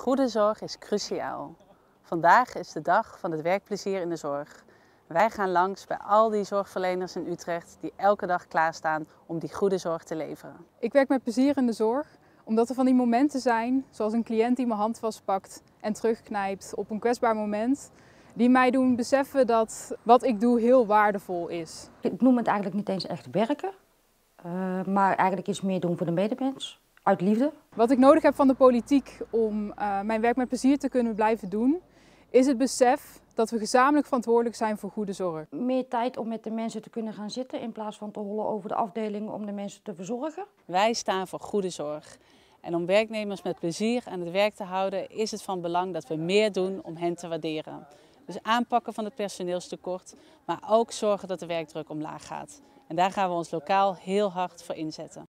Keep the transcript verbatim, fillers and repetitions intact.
Goede zorg is cruciaal. Vandaag is de dag van het werkplezier in de zorg. Wij gaan langs bij al die zorgverleners in Utrecht die elke dag klaarstaan om die goede zorg te leveren. Ik werk met plezier in de zorg, omdat er van die momenten zijn, zoals een cliënt die mijn hand vastpakt en terugknijpt op een kwetsbaar moment, die mij doen beseffen dat wat ik doe heel waardevol is. Ik noem het eigenlijk niet eens echt werken, uh, maar eigenlijk iets meer doen voor de medemens, uit liefde. Wat ik nodig heb van de politiek om uh, mijn werk met plezier te kunnen blijven doen, is het besef dat we gezamenlijk verantwoordelijk zijn voor goede zorg. Meer tijd om met de mensen te kunnen gaan zitten in plaats van te hollen over de afdeling om de mensen te verzorgen. Wij staan voor goede zorg. En om werknemers met plezier aan het werk te houden is het van belang dat we meer doen om hen te waarderen. Dus aanpakken van het personeelstekort, maar ook zorgen dat de werkdruk omlaag gaat. En daar gaan we ons lokaal heel hard voor inzetten.